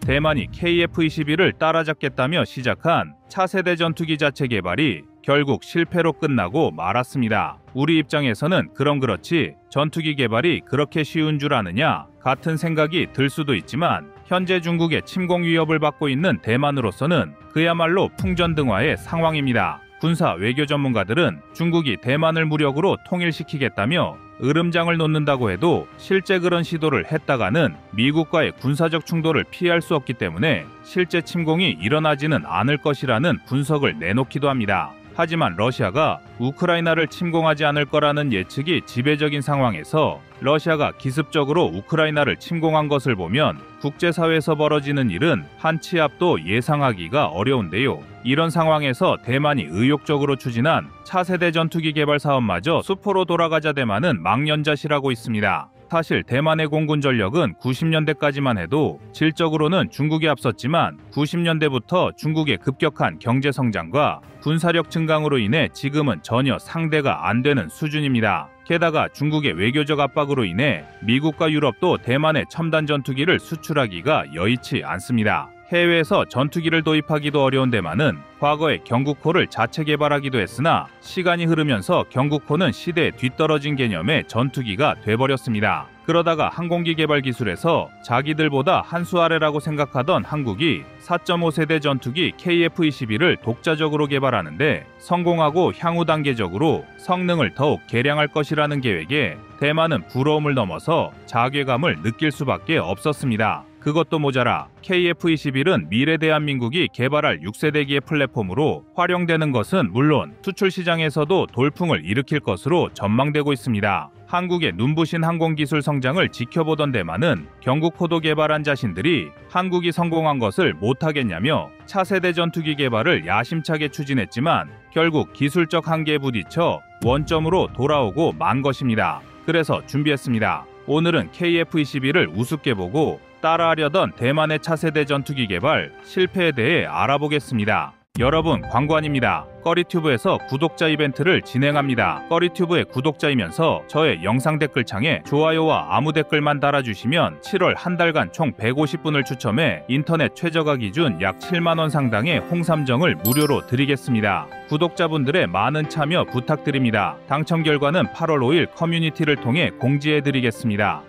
대만이 KF-21을 따라잡겠다며 시작한 차세대 전투기 자체 개발이 결국 실패로 끝나고 말았습니다. 우리 입장에서는 그럼 그렇지 전투기 개발이 그렇게 쉬운 줄 아느냐 같은 생각이 들 수도 있지만 현재 중국의 침공 위협을 받고 있는 대만으로서는 그야말로 풍전등화의 상황입니다. 군사 외교 전문가들은 중국이 대만을 무력으로 통일시키겠다며 으름장을 놓는다고 해도 실제 그런 시도를 했다가는 미국과의 군사적 충돌을 피할 수 없기 때문에 실제 침공이 일어나지는 않을 것이라는 분석을 내놓기도 합니다. 하지만 러시아가 우크라이나를 침공하지 않을 거라는 예측이 지배적인 상황에서 러시아가 기습적으로 우크라이나를 침공한 것을 보면 국제사회에서 벌어지는 일은 한 치 앞도 예상하기가 어려운데요. 이런 상황에서 대만이 의욕적으로 추진한 차세대 전투기 개발 사업마저 수포로 돌아가자 대만은 망연자실하고 있습니다. 사실 대만의 공군 전력은 90년대까지만 해도 질적으로는 중국이 앞섰지만 90년대부터 중국의 급격한 경제 성장과 군사력 증강으로 인해 지금은 전혀 상대가 안 되는 수준입니다. 게다가 중국의 외교적 압박으로 인해 미국과 유럽도 대만의 첨단 전투기를 수출하기가 여의치 않습니다. 해외에서 전투기를 도입하기도 어려운 대만은 과거에 경국호를 자체 개발하기도 했으나 시간이 흐르면서 경국호는 시대에 뒤떨어진 개념의 전투기가 돼버렸습니다. 그러다가 항공기 개발 기술에서 자기들보다 한 수 아래라고 생각하던 한국이 4.5세대 전투기 KF-21을 독자적으로 개발하는데 성공하고 향후 단계적으로 성능을 더욱 개량할 것이라는 계획에 대만은 부러움을 넘어서 자괴감을 느낄 수밖에 없었습니다. 그것도 모자라 KF-21은 미래 대한민국이 개발할 6세대기의 플랫폼으로 활용되는 것은 물론 수출 시장에서도 돌풍을 일으킬 것으로 전망되고 있습니다. 한국의 눈부신 항공기술 성장을 지켜보던 대만은 경국호도 개발한 자신들이 한국이 성공한 것을 못하겠냐며 차세대 전투기 개발을 야심차게 추진했지만 결국 기술적 한계에 부딪혀 원점으로 돌아오고 만 것입니다. 그래서 준비했습니다. 오늘은 KF-21을 우습게 보고 따라하려던 대만의 차세대 전투기 개발 실패에 대해 알아보겠습니다. 여러분, 광고 아닙니다. 꺼리튜브에서 구독자 이벤트를 진행합니다. 꺼리튜브의 구독자이면서 저의 영상 댓글창에 좋아요와 아무 댓글만 달아주시면 7월 한 달간 총 150분을 추첨해 인터넷 최저가 기준 약 7만원 상당의 홍삼정을 무료로 드리겠습니다. 구독자분들의 많은 참여 부탁드립니다. 당첨 결과는 8월 5일 커뮤니티를 통해 공지해드리겠습니다.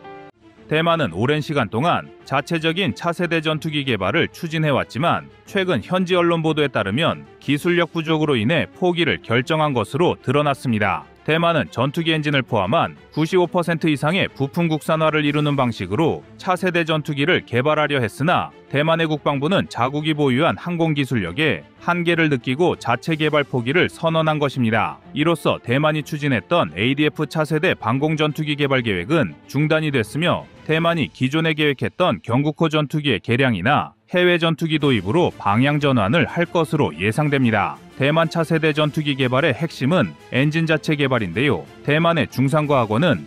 대만은 오랜 시간 동안 자체적인 차세대 전투기 개발을 추진해왔지만 최근 현지 언론 보도에 따르면 기술력 부족으로 인해 포기를 결정한 것으로 드러났습니다. 대만은 전투기 엔진을 포함한 95% 이상의 부품 국산화를 이루는 방식으로 차세대 전투기를 개발하려 했으나 대만의 국방부는 자국이 보유한 항공기술력에 한계를 느끼고 자체 개발 포기를 선언한 것입니다. 이로써 대만이 추진했던 ADF 차세대 방공 전투기 개발 계획은 중단이 됐으며 대만이 기존에 계획했던 경국호 전투기의 개량이나 해외 전투기 도입으로 방향 전환을 할 것으로 예상됩니다. 대만 차세대 전투기 개발의 핵심은 엔진 자체 개발인데요. 대만의 중상과학원은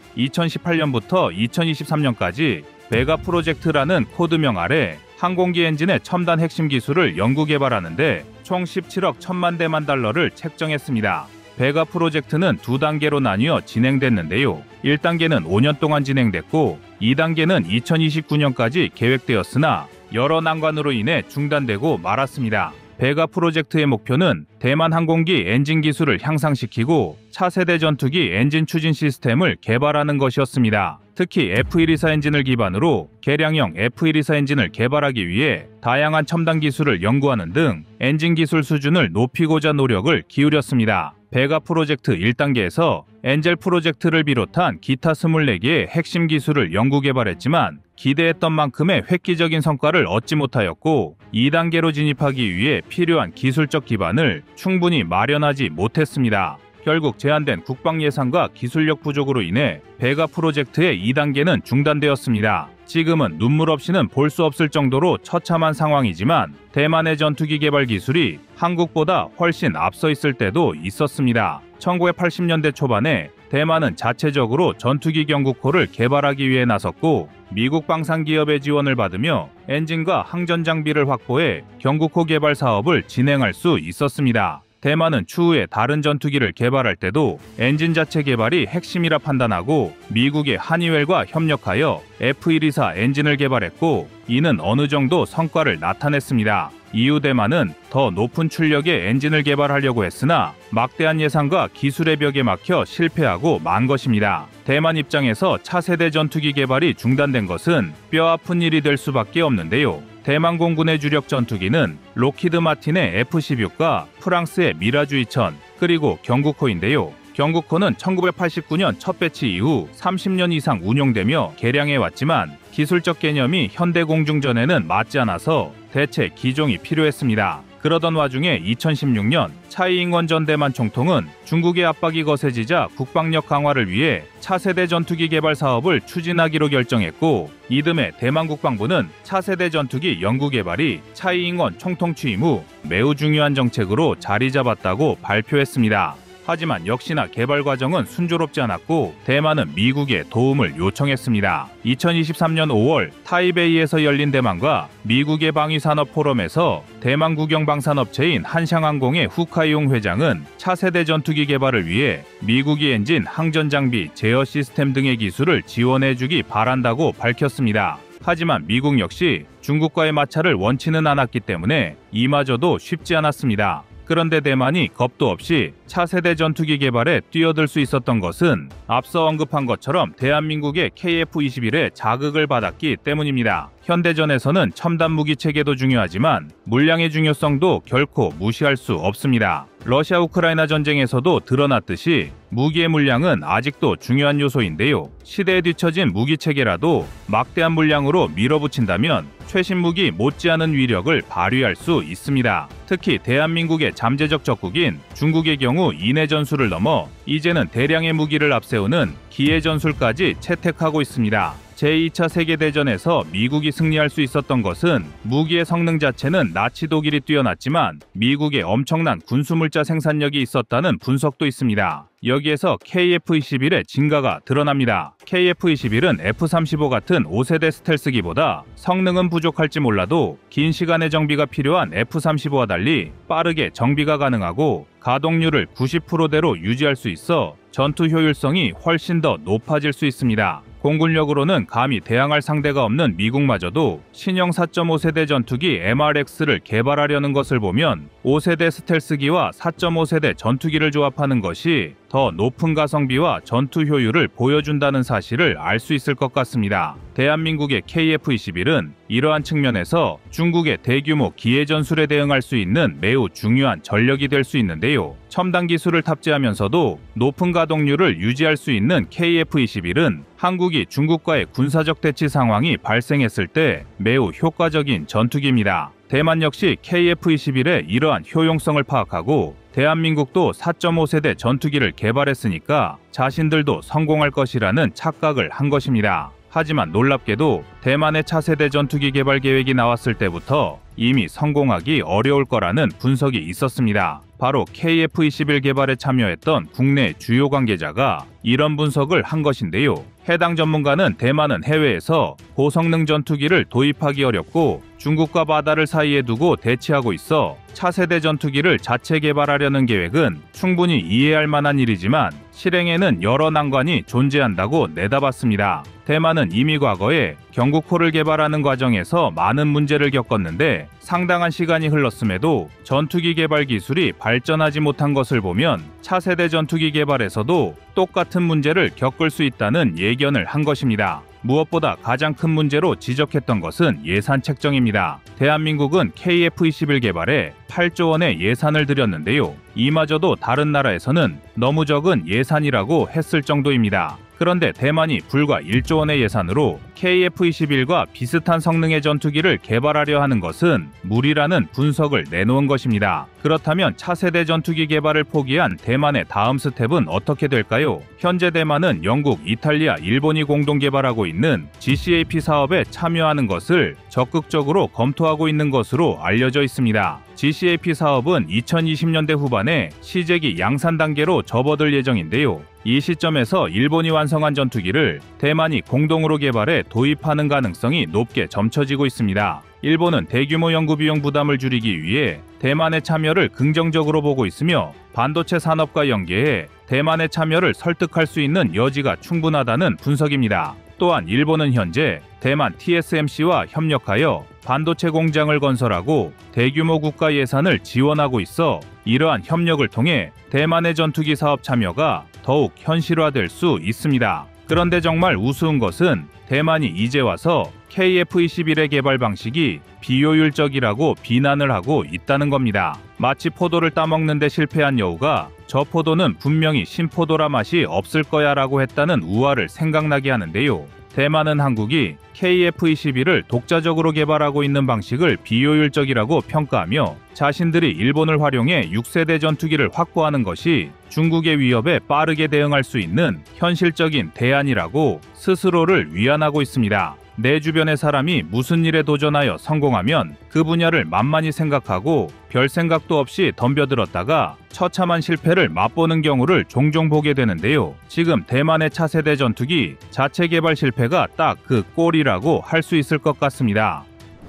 2018년부터 2023년까지 베가 프로젝트라는 코드명 아래 항공기 엔진의 첨단 핵심 기술을 연구 개발하는데 총 17억 1천만 대만 달러를 책정했습니다. 베가 프로젝트는 두 단계로 나뉘어 진행됐는데요. 1단계는 5년 동안 진행됐고 2단계는 2029년까지 계획되었으나 여러 난관으로 인해 중단되고 말았습니다. 베가 프로젝트의 목표는 대만 항공기 엔진 기술을 향상시키고 차세대 전투기 엔진 추진 시스템을 개발하는 것이었습니다. 특히 F124 엔진을 기반으로 개량형 F124 엔진을 개발하기 위해 다양한 첨단 기술을 연구하는 등 엔진 기술 수준을 높이고자 노력을 기울였습니다. 베가 프로젝트 1단계에서 엔젤 프로젝트를 비롯한 기타 24개의 핵심 기술을 연구 개발했지만 기대했던 만큼의 획기적인 성과를 얻지 못하였고 2단계로 진입하기 위해 필요한 기술적 기반을 충분히 마련하지 못했습니다. 결국 제한된 국방 예산과 기술력 부족으로 인해 베가 프로젝트의 2단계는 중단되었습니다. 지금은 눈물 없이는 볼 수 없을 정도로 처참한 상황이지만 대만의 전투기 개발 기술이 한국보다 훨씬 앞서 있을 때도 있었습니다. 1980년대 초반에 대만은 자체적으로 전투기 경국호를 개발하기 위해 나섰고 미국 방산기업의 지원을 받으며 엔진과 항전 장비를 확보해 경국호 개발 사업을 진행할 수 있었습니다. 대만은 추후에 다른 전투기를 개발할 때도 엔진 자체 개발이 핵심이라 판단하고 미국의 하니웰과 협력하여 F124 엔진을 개발했고, 이는 어느 정도 성과를 나타냈습니다. 이후 대만은 더 높은 출력의 엔진을 개발하려고 했으나 막대한 예산과 기술의 벽에 막혀 실패하고 만 것입니다. 대만 입장에서 차세대 전투기 개발이 중단된 것은 뼈아픈 일이 될 수밖에 없는데요. 대만 공군의 주력 전투기는 록히드 마틴의 F-16과 프랑스의 미라주 2000, 그리고 경국호인데요. 경국호는 1989년 첫 배치 이후 30년 이상 운용되며 개량해 왔지만 기술적 개념이 현대 공중전에는 맞지 않아서 대체 기종이 필요했습니다. 그러던 와중에 2016년 차이잉원 전 대만 총통은 중국의 압박이 거세지자 국방력 강화를 위해 차세대 전투기 개발 사업을 추진하기로 결정했고, 이듬해 대만 국방부는 차세대 전투기 연구 개발이 차이잉원 총통 취임 후 매우 중요한 정책으로 자리 잡았다고 발표했습니다. 하지만 역시나 개발 과정은 순조롭지 않았고 대만은 미국의 도움을 요청했습니다. 2023년 5월 타이베이에서 열린 대만과 미국의 방위산업 포럼에서 대만 국영방산업체인 한샹항공의 후카이용 회장은 차세대 전투기 개발을 위해 미국이 엔진, 항전장비, 제어 시스템 등의 기술을 지원해주기 바란다고 밝혔습니다. 하지만 미국 역시 중국과의 마찰을 원치는 않았기 때문에 이마저도 쉽지 않았습니다. 그런데 대만이 겁도 없이 차세대 전투기 개발에 뛰어들 수 있었던 것은 앞서 언급한 것처럼 대한민국의 KF-21의 자극을 받았기 때문입니다. 현대전에서는 첨단 무기 체계도 중요하지만 물량의 중요성도 결코 무시할 수 없습니다. 러시아 우크라이나 전쟁에서도 드러났듯이 무기의 물량은 아직도 중요한 요소인데요. 시대에 뒤처진 무기 체계라도 막대한 물량으로 밀어붙인다면 최신 무기 못지않은 위력을 발휘할 수 있습니다. 특히 대한민국의 잠재적 적국인 중국의 경우 인해 전술을 넘어 이제는 대량의 무기를 앞세우는 기해 전술까지 채택하고 있습니다. 제2차 세계대전에서 미국이 승리할 수 있었던 것은 무기의 성능 자체는 나치 독일이 뛰어났지만 미국의 엄청난 군수물자 생산력이 있었다는 분석도 있습니다. 여기에서 KF-21의 진가가 드러납니다. KF-21은 F-35 같은 5세대 스텔스기보다 성능은 부족할지 몰라도 긴 시간의 정비가 필요한 F-35와 달리 빠르게 정비가 가능하고 가동률을 90%대로 유지할 수 있어 전투 효율성이 훨씬 더 높아질 수 있습니다. 공군력으로는 감히 대항할 상대가 없는 미국마저도 신형 4.5세대 전투기 MRX를 개발하려는 것을 보면 5세대 스텔스기와 4.5세대 전투기를 조합하는 것이 더 높은 가성비와 전투 효율을 보여준다는 사실을 알 수 있을 것 같습니다. 대한민국의 KF-21은 이러한 측면에서 중국의 대규모 기해 전술에 대응할 수 있는 매우 중요한 전력이 될 수 있는데요. 첨단 기술을 탑재하면서도 높은 가동률을 유지할 수 있는 KF-21은 한국이 중국과의 군사적 대치 상황이 발생했을 때 매우 효과적인 전투기입니다. 대만 역시 KF-21의 이러한 효용성을 파악하고 대한민국도 4.5세대 전투기를 개발했으니까 자신들도 성공할 것이라는 착각을 한 것입니다. 하지만 놀랍게도 대만의 차세대 전투기 개발 계획이 나왔을 때부터 이미 성공하기 어려울 거라는 분석이 있었습니다. 바로 KF-21 개발에 참여했던 국내 주요 관계자가 이런 분석을 한 것인데요. 해당 전문가는 대만은 해외에서 고성능 전투기를 도입하기 어렵고 중국과 바다를 사이에 두고 대치하고 있어 차세대 전투기를 자체 개발하려는 계획은 충분히 이해할 만한 일이지만 실행에는 여러 난관이 존재한다고 내다봤습니다. 대만은 이미 과거에 경국호를 개발하는 과정에서 많은 문제를 겪었는데 상당한 시간이 흘렀음에도 전투기 개발 기술이 발전하지 못한 것을 보면 차세대 전투기 개발에서도 똑같은 문제를 겪을 수 있다는 예견을 한 것입니다. 무엇보다 가장 큰 문제로 지적했던 것은 예산 책정입니다. 대한민국은 KF-21 개발에 8조 원의 예산을 들였는데요. 이마저도 다른 나라에서는 너무 적은 예산이라고 했을 정도입니다. 그런데 대만이 불과 1조 원의 예산으로 KF-21과 비슷한 성능의 전투기를 개발하려 하는 것은 무리라는 분석을 내놓은 것입니다. 그렇다면 차세대 전투기 개발을 포기한 대만의 다음 스텝은 어떻게 될까요? 현재 대만은 영국, 이탈리아, 일본이 공동 개발하고 있는 GCAP 사업에 참여하는 것을 적극적으로 검토하고 있는 것으로 알려져 있습니다. GCAP 사업은 2020년대 후반에 시제기 양산 단계로 접어들 예정인데요. 이 시점에서 일본이 완성한 전투기를 대만이 공동으로 개발해 도입하는 가능성이 높게 점쳐지고 있습니다. 일본은 대규모 연구 비용 부담을 줄이기 위해 대만의 참여를 긍정적으로 보고 있으며 반도체 산업과 연계해 대만의 참여를 설득할 수 있는 여지가 충분하다는 분석입니다. 또한 일본은 현재 대만 TSMC와 협력하여 반도체 공장을 건설하고 대규모 국가 예산을 지원하고 있어 이러한 협력을 통해 대만의 전투기 사업 참여가 더욱 현실화될 수 있습니다. 그런데 정말 우스운 것은 대만이 이제 와서 KF-21의 개발 방식이 비효율적이라고 비난을 하고 있다는 겁니다. 마치 포도를 따먹는 데 실패한 여우가 저 포도는 분명히 신포도라 맛이 없을 거야 라고 했다는 우화를 생각나게 하는데요. 대만은 한국이 KF-21을 독자적으로 개발하고 있는 방식을 비효율적이라고 평가하며 자신들이 일본을 활용해 6세대 전투기를 확보하는 것이 중국의 위협에 빠르게 대응할 수 있는 현실적인 대안이라고 스스로를 위안하고 있습니다. 내 주변의 사람이 무슨 일에 도전하여 성공하면 그 분야를 만만히 생각하고 별 생각도 없이 덤벼들었다가 처참한 실패를 맛보는 경우를 종종 보게 되는데요. 지금 대만의 차세대 전투기 자체 개발 실패가 딱 그 꼴이라고 할 수 있을 것 같습니다.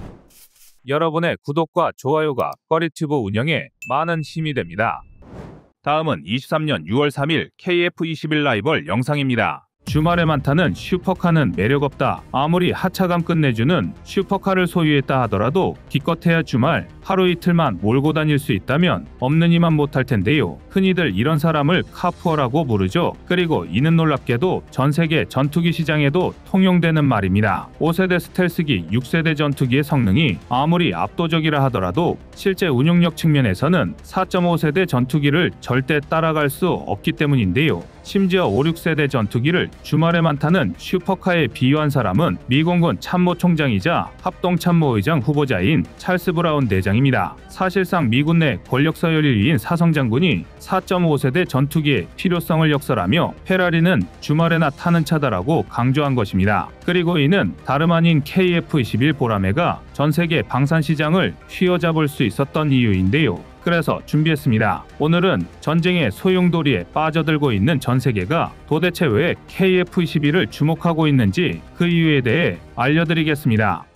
여러분의 구독과 좋아요가 꺼리튜브 운영에 많은 힘이 됩니다. 다음은 23년 6월 3일 KF-21 라이벌 영상입니다. 주말에만 타는 슈퍼카는 매력없다. 아무리 하차감 끝내주는 슈퍼카를 소유했다 하더라도 기껏해야 주말 하루 이틀만 몰고 다닐 수 있다면 없는 이만 못할 텐데요. 흔히들 이런 사람을 카푸어라고 부르죠. 그리고 이는 놀랍게도 전 세계 전투기 시장에도 통용되는 말입니다. 5세대 스텔스기, 6세대 전투기의 성능이 아무리 압도적이라 하더라도 실제 운용력 측면에서는 4.5세대 전투기를 절대 따라갈 수 없기 때문인데요. 심지어 5, 6세대 전투기를 주말에만 타는 슈퍼카에 비유한 사람은 미공군 참모총장이자 합동참모의장 후보자인 찰스 브라운 대장입니다. 사실상 미군 내 권력 서열 1위인 사성장군이 4.5세대 전투기의 필요성을 역설하며 페라리는 주말에나 타는 차다라고 강조한 것입니다. 그리고 이는 다름 아닌 KF-21 보라매가 전 세계 방산 시장을 휘어잡을 수 있었던 이유인데요. 그래서 준비했습니다. 오늘은 전쟁의 소용돌이에 빠져들고 있는 전 세계가 도대체 왜 KF-21을 주목하고 있는지 그 이유에 대해 알려드리겠습니다.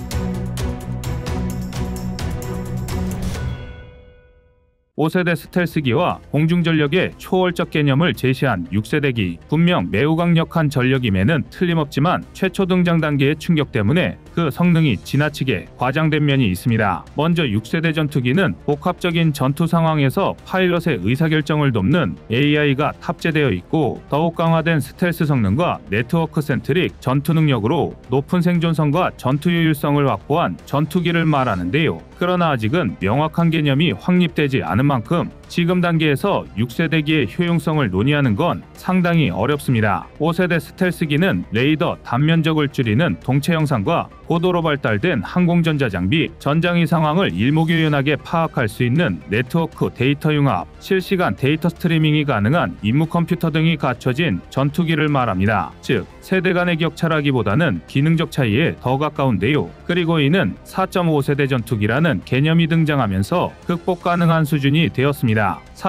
5세대 스텔스기와 공중전력의 초월적 개념을 제시한 6세대기. 분명 매우 강력한 전력임에는 틀림없지만 최초 등장 단계의 충격 때문에 그 성능이 지나치게 과장된 면이 있습니다. 먼저 6세대 전투기는 복합적인 전투 상황에서 파일럿의 의사결정을 돕는 AI가 탑재되어 있고 더욱 강화된 스텔스 성능과 네트워크 센트릭 전투 능력으로 높은 생존성과 전투 효율성을 확보한 전투기를 말하는데요. 그러나 아직은 명확한 개념이 확립되지 않은 만큼 지금 단계에서 6세대기의 효용성을 논의하는 건 상당히 어렵습니다. 5세대 스텔스기는 레이더 단면적을 줄이는 동체 영상과 고도로 발달된 항공전자 장비, 전장의 상황을 일목요연하게 파악할 수 있는 네트워크 데이터 융합, 실시간 데이터 스트리밍이 가능한 임무 컴퓨터 등이 갖춰진 전투기를 말합니다. 즉, 세대 간의 격차라기보다는 기능적 차이에 더 가까운데요. 그리고 이는 4.5세대 전투기라는 개념이 등장하면서 극복 가능한 수준이 되었습니다.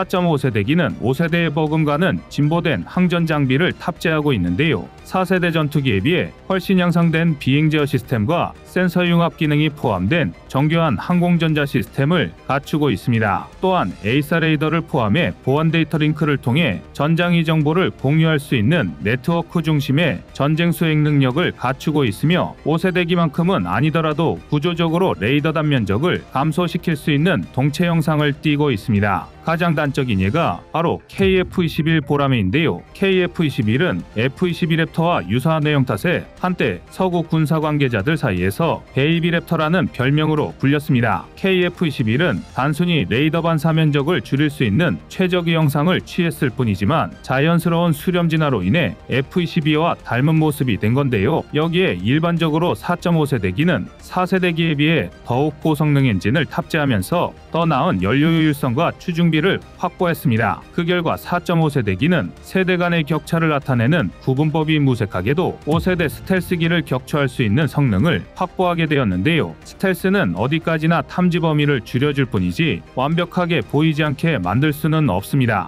4.5세대기는 5세대에 버금가는 진보된 항전 장비를 탑재하고 있는데요. 4세대 전투기에 비해 훨씬 향상된 비행 제어 시스템과 센서 융합 기능이 포함된 정교한 항공전자 시스템을 갖추고 있습니다. 또한 에이사 레이더를 포함해 보안 데이터 링크를 통해 전장의 정보를 공유할 수 있는 네트워크 중심의 전쟁 수행 능력을 갖추고 있으며 5세대기만큼은 아니더라도 구조적으로 레이더 단면적을 감소시킬 수 있는 동체 영상을 띠고 있습니다. 가장 단적인 예가 바로 KF-21 보라매인데요. KF-21은 F-22 랩터와 유사한 외형 탓에 한때 서구 군사 관계자들 사이에서 베이비 랩터라는 별명으로 불렸습니다. KF-21은 단순히 레이더 반사면적을 줄일 수 있는 최적의 영상을 취했을 뿐이지만 자연스러운 수렴 진화로 인해 F-22와 닮은 모습이 된 건데요. 여기에 일반적으로 4.5세대기는 4세대기에 비해 더욱 고성능 엔진을 탑재하면서 더 나은 연료 효율성과 추중비를 확보했습니다. 그 결과 4.5세대기는 세대 간의 격차를 나타내는 구분법이 무색하게도 5세대 스텔스기를 격추할 수 있는 성능을 확보했습니다. 확보하게 되었는데요. 스텔스는 어디까지나 탐지 범위를 줄여줄 뿐이지 완벽하게 보이지 않게 만들 수는 없습니다.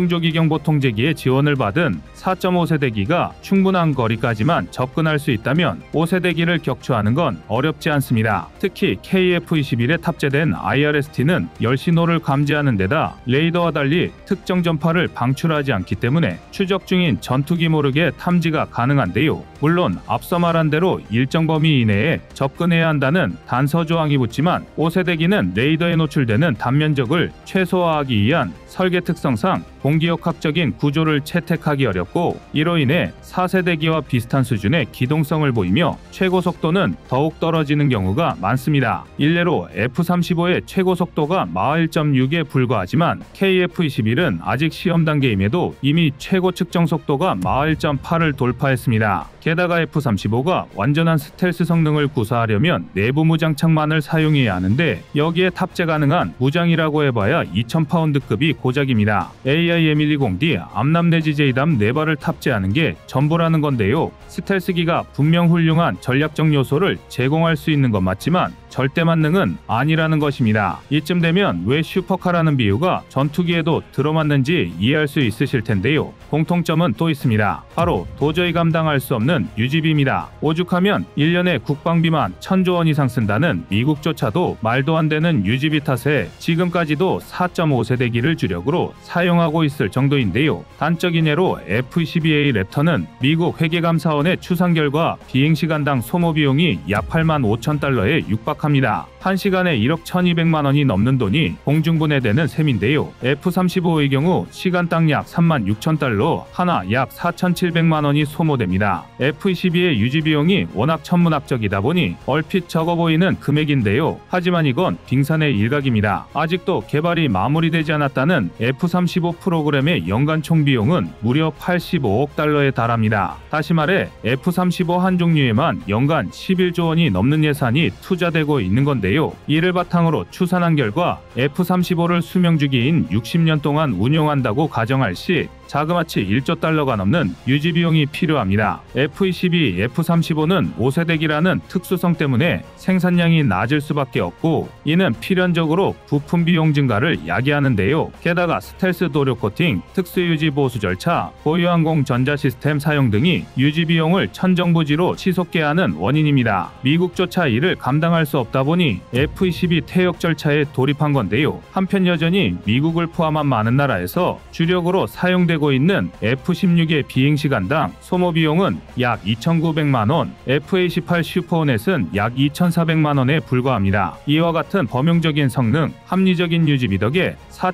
공중조기경보통제기의 지원을 받은 4.5세대기가 충분한 거리까지만 접근할 수 있다면 5세대기를 격추하는 건 어렵지 않습니다. 특히 KF-21에 탑재된 IRST는 열신호를 감지하는 데다 레이더와 달리 특정 전파를 방출하지 않기 때문에 추적 중인 전투기 모르게 탐지가 가능한데요. 물론 앞서 말한 대로 일정 범위 이내에 접근해야 한다는 단서 조항이 붙지만 5세대기는 레이더에 노출되는 단면적을 최소화하기 위한 설계 특성상 공기역학적인 구조를 채택하기 어렵고 이로 인해 4세대기와 비슷한 수준의 기동성을 보이며 최고 속도는 더욱 떨어지는 경우가 많습니다. 일례로 F-35의 최고 속도가 마하 1.6에 불과하지만 KF-21은 아직 시험 단계임에도 이미 최고 측정 속도가 마하 1.8을 돌파했습니다. 게다가 F-35가 완전한 스텔스 성능을 구사하려면 내부 무장창만을 사용해야 하는데 여기에 탑재 가능한 무장이라고 해봐야 2000파운드급이 고작입니다. AIM-120D 암람내지 JDAM 4발을 탑재하는 게 전부라는 건데요. 스텔스기가 분명 훌륭한 전략적 요소를 제공할 수 있는 건 맞지만 절대 만능은 아니라는 것입니다. 이쯤 되면 왜 슈퍼카라는 비유가 전투기에도 들어맞는지 이해할 수 있으실 텐데요. 공통점은 또 있습니다. 바로 도저히 감당할 수 없는 유지비입니다. 오죽하면 1년에 국방비만 1000조 원 이상 쓴다는 미국조차도 말도 안 되는 유지비 탓에 지금까지도 4.5세대기를 주력으로 사용하고 있을 정도인데요. 단적인 예로 F-22A 랩터는 미국 회계감사원의 추산 결과 비행시간당 소모 비용이 약 8만 5천 달러에 육박합니다. 1시간에 1억 1200만 원이 넘는 돈이 공중분해되는 셈인데요. F-35의 경우 시간당 약 3만 6천 달러, 하나 약 4,700만 원이 소모됩니다. F-22의 유지비용이 워낙 천문학적이다 보니 얼핏 적어 보이는 금액인데요. 하지만 이건 빙산의 일각입니다. 아직도 개발이 마무리되지 않았다는 F-35 프로그램의 연간 총비용은 무려 85억 달러에 달합니다. 다시 말해 F-35 한 종류에만 연간 11조 원이 넘는 예산이 투자되고 있는 건데요. 이를 바탕으로 추산한 결과 F-35를 수명주기인 60년 동안 운용한다고 가정할 시 자그마치 1조 달러가 넘는 유지비용이 필요합니다. F-22, F-35는 5세대기라는 특수성 때문에 생산량이 낮을 수밖에 없고 이는 필연적으로 부품 비용 증가를 야기하는데요. 게다가 스텔스 도료 코팅, 특수유지 보수 절차, 고유항공 전자시스템 사용 등이 유지비용을 천정부지로 치솟게 하는 원인입니다. 미국조차 이를 감당할 수 없다 보니 F-22 퇴역 절차에 돌입한 건데요. 한편 여전히 미국을 포함한 많은 나라에서 주력으로 사용되고 있는 F-16의 비행시간당 소모비용은 약 2,900만 원, F-A-18 슈퍼호넷은 약 2,400만 원에 불과합니다. 이와 같은 범용적인 성능, 합리적인 유지비 덕에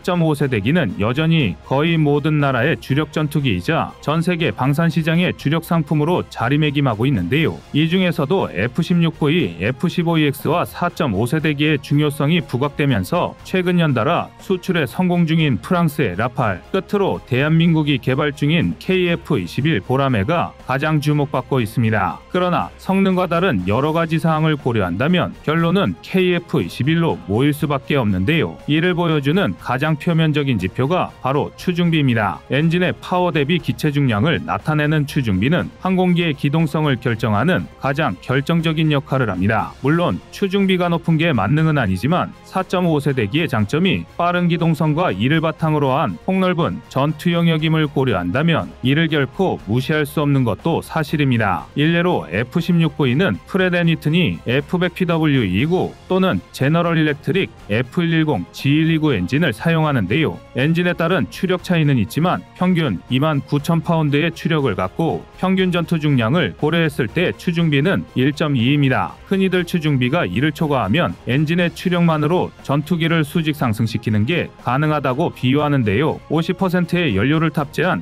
4.5세대기는 여전히 거의 모든 나라의 주력 전투기이자 전세계 방산시장의 주력 상품으로 자리매김하고 있는데요. 이 중에서도 F-16V, F-15EX와 4.5세대기의 중요성이 부각되면서 최근 연달아 수출에 성공 중인 프랑스의 라팔, 끝으로 대한민국이 개발 중인 KF-21 보라매가 가장 주목받고 있습니다. 그러나 성능과 다른 여러 가지 사항을 고려한다면 결론은 KF-21로 모일 수밖에 없는데요. 이를 보여주는 가장 표면적인 지표가 바로 추중비입니다. 엔진의 파워 대비 기체 중량을 나타내는 추중비는 항공기의 기동성을 결정하는 가장 결정적인 역할을 합니다. 물론 추중비가 높은 게 만능은 아니지만 4.5세대기의 장점이 빠른 기동성과 이를 바탕으로 한 폭넓은 전투 영역임을 고려한다면 이를 결코 무시할 수 없는 것도 사실입니다. 일례로 F-16V는 프렛 앤 위트니 F-100PW2고 또는 제너럴 일렉트릭 F-110 G129 엔진을 사용하는데요. 엔진에 따른 추력 차이는 있지만 평균 29,000파운드의 추력을 갖고 평균 전투 중량을 고려했을 때 추중비는 1.2입니다. 흔히들 추중비가 1을 초과하면 엔진의 추력만으로 전투기를 수직 상승시키는 게 가능하다고 비유하는데요. 50%의 연료를 탑재한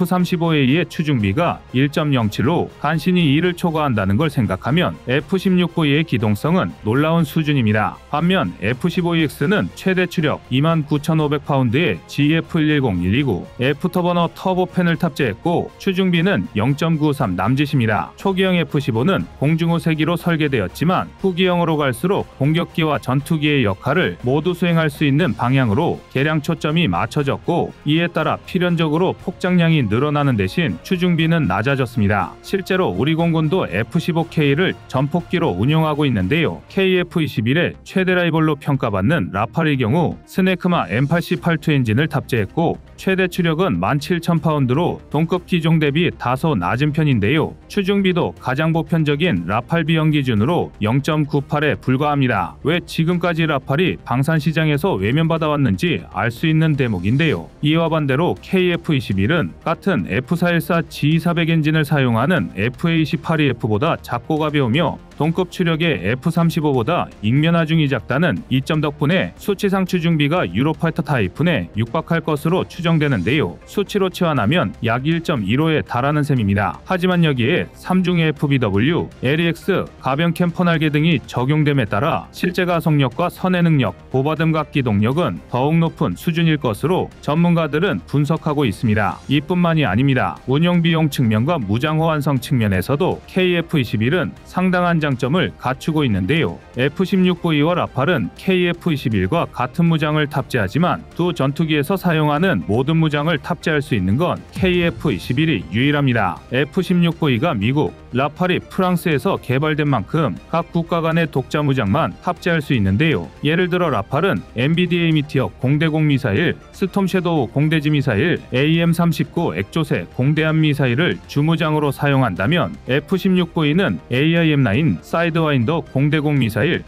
F-35A의 추중비가 1.07로 간신히 2를 초과한다는 걸 생각하면 F-16V의 기동성은 놀라운 수준입니다. 반면 F-15EX는 최대 추력 29,000 2,500파운드의 GF110-129 애프터버너 터보팬을 탑재했고 추중비는 0.93 남짓입니다. 초기형 F-15는 공중후 세기로 설계되었지만 후기형으로 갈수록 공격기와 전투기의 역할을 모두 수행할 수 있는 방향으로 개량 초점이 맞춰졌고 이에 따라 필연적으로 폭장량이 늘어나는 대신 추중비는 낮아졌습니다. 실제로 우리 공군도 F-15K를 전폭기로 운용하고 있는데요. KF-21의 최대 라이벌로 평가받는 라팔의 경우 스네크마 M88-2 엔진을 탑재했고 최대 추력은 17,000파운드로 동급 기종 대비 다소 낮은 편인데요. 추중비도 가장 보편적인 라팔 B형 기준으로 0.98에 불과합니다. 왜 지금까지 라팔이 방산시장에서 외면받아왔는지 알 수 있는 대목인데요. 이와 반대로 KF-21은 같은 F414 G400 엔진을 사용하는 FA-18EF보다 작고 가벼우며 동급 추력의 F-35보다 익면하중이 작다는 이점 덕분에 수치상 추중비가 유로파이터 타이푼에 육박할 것으로 추정되는데요. 수치로 치환하면 약 1.15에 달하는 셈입니다. 하지만 여기에 3중 FBW, LEX, 가변 캠퍼 날개 등이 적용됨에 따라 실제 가속력과 선의 능력, 고바듬각 기동력은 더욱 높은 수준일 것으로 전문가들은 분석하고 있습니다. 이뿐만이 아닙니다. 운용 비용 측면과 무장 호환성 측면에서도 KF-21은 상당한 장점을 갖추고 있는데요. F-16V와 라팔은 KF-21과 같은 무장을 탑재하지만 두 전투기에서 사용하는 모든 무장을 탑재할 수 있는 건 KF-21이 유일합니다. F-16V가 미국, 라팔이 프랑스에서 개발된 만큼 각 국가 간의 독자 무장만 탑재할 수 있는데요. 예를 들어 라팔은 MBDA 미티어 공대공 미사일, 스톰 섀도우 공대지 미사일, AM-39 액조세 공대함 미사일을 주무장으로 사용한다면 F-16V는 AIM-9 사이드와인더 공대공 미사일,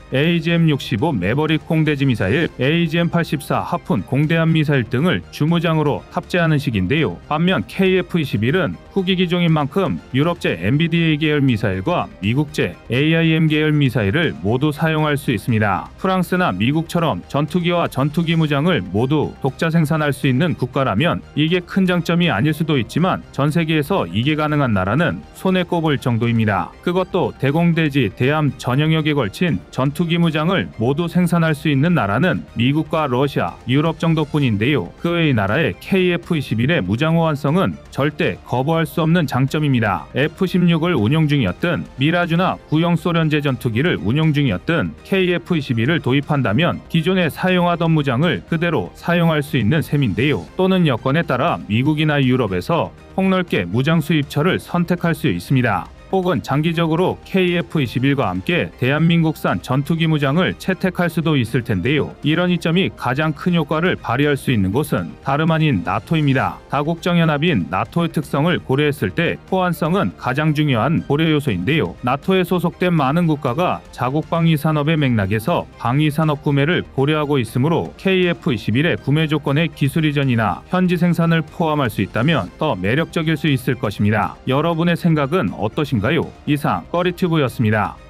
AGM-65 매버릭 공대지 미사일, AGM-84 하푼 공대함 미사일 등을 주무장으로 탑재하는 식인데요. 반면 KF-21은 후기 기종인 만큼 유럽제 MBDA 계열 미사일과 미국제 AIM 계열 미사일을 모두 사용할 수 있습니다. 프랑스나 미국처럼 전투기와 전투기 무장을 모두 독자 생산할 수 있는 국가라면 이게 큰 장점이 아닐 수도 있지만 전 세계에서 이게 가능한 나라는 손에 꼽을 정도입니다. 그것도 대공대지 대함 전 영역에 걸친 전투기 무장을 모두 생산할 수 있는 나라는 미국과 러시아, 유럽 정도뿐인데요. 그 외의 나라의 KF-21의 무장 호환성은 절대 거부할 수 없는 장점입니다. F-16을 운용 중이었든 미라주나 구형 소련제 전투기를 운용 중이었든 KF-21을 도입한다면 기존에 사용하던 무장을 그대로 사용할 수 있는 셈인데요. 또는 여건에 따라 미국이나 유럽에서 폭넓게 무장 수입처를 선택할 수 있습니다. 혹은 장기적으로 KF-21과 함께 대한민국산 전투기 무장을 채택할 수도 있을 텐데요. 이런 이점이 가장 큰 효과를 발휘할 수 있는 곳은 다름 아닌 나토입니다. 다국정연합인 나토의 특성을 고려했을 때 호환성은 가장 중요한 고려 요소인데요. 나토에 소속된 많은 국가가 자국 방위 산업의 맥락에서 방위 산업 구매를 고려하고 있으므로 KF-21의 구매 조건에 기술 이전이나 현지 생산을 포함할 수 있다면 더 매력적일 수 있을 것입니다. 여러분의 생각은 어떠신가요? 이상 꺼리튜브였습니다.